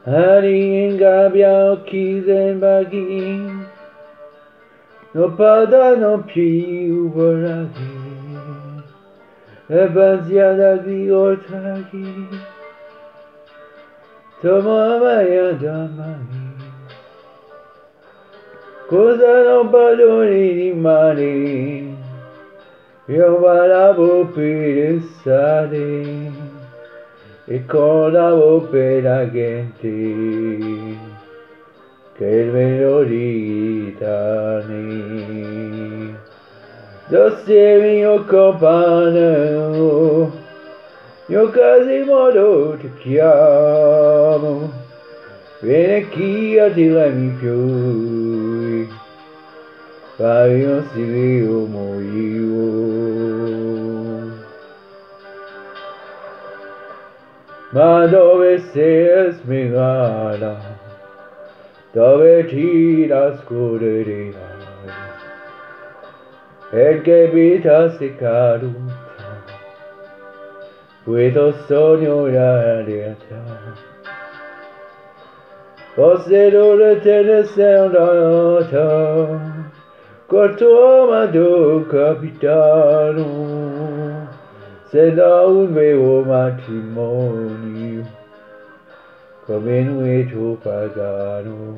Hari gabiao kizen bagi no pada no piu baragi Ebanzia dagi otagi Tomamaya damagi Cosa no padoni di mani Io valavo per stare E collavo per la gente Che me lo ritani Io sei mio compagno Io quasi modo ti chiamo Vieni qui a tirarmi più Fai un sirio moio Ma dove sei smirata Dove ti nasconderai E che vita si caduta Questo sogno la realtà Forse dove te ne sei andata Col tuo amato capitano Se da un vero matrimonio Come noi tuo pagano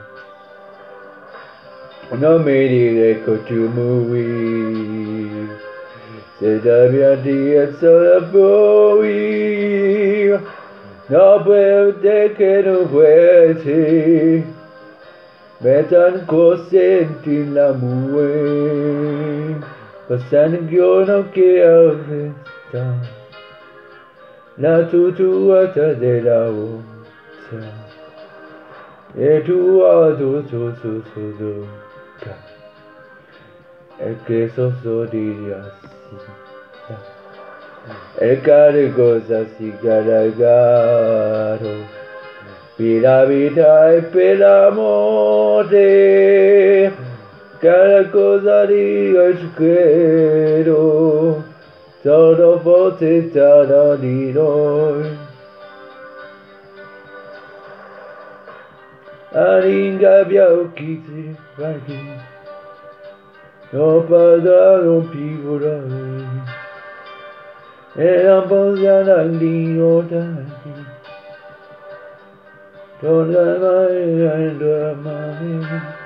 Non mi dire che tu muovi Se davanti al sole fuori No puede che non puoi Metan senti l'amore Passando il giorno che avventa La tutuata della vita E tu adoro E che so di E care cosa si caragato Per la vita e per la morte Cara cosa io credo Solo forse tra di noi A ringabbia occhi si guardi Non parla non figurare E la posata di notare Torna mai a dormire